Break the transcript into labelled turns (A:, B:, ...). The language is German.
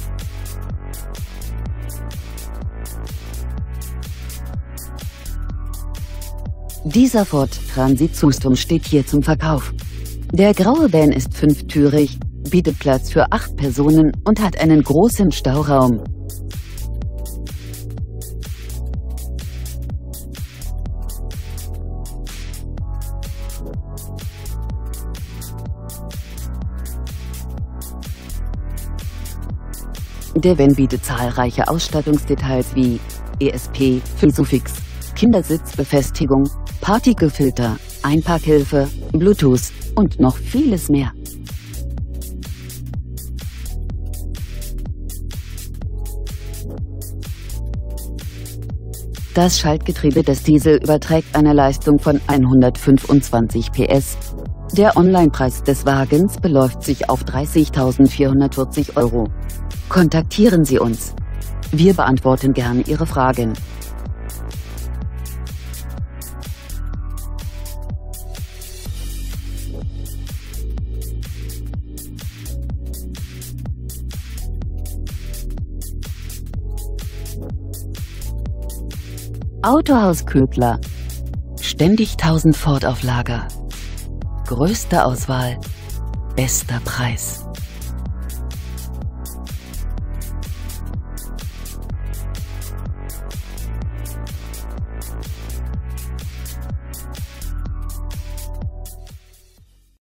A: Dieser Ford Transit Custom steht hier zum Verkauf. Der graue Van ist fünftürig, bietet Platz für 8 Personen und hat einen großen Stauraum. Der Van bietet zahlreiche Ausstattungsdetails wie ESP, Isofix, Kindersitzbefestigung, Partikelfilter, Einparkhilfe, Bluetooth und noch vieles mehr. Das Schaltgetriebe des Diesel überträgt eine Leistung von 125 PS. Der Onlinepreis des Wagens beläuft sich auf 30.440 €. Kontaktieren Sie uns. Wir beantworten gerne Ihre Fragen. Autohaus Ködler. Ständig 1000 Ford auf Lager. Größte Auswahl, bester Preis.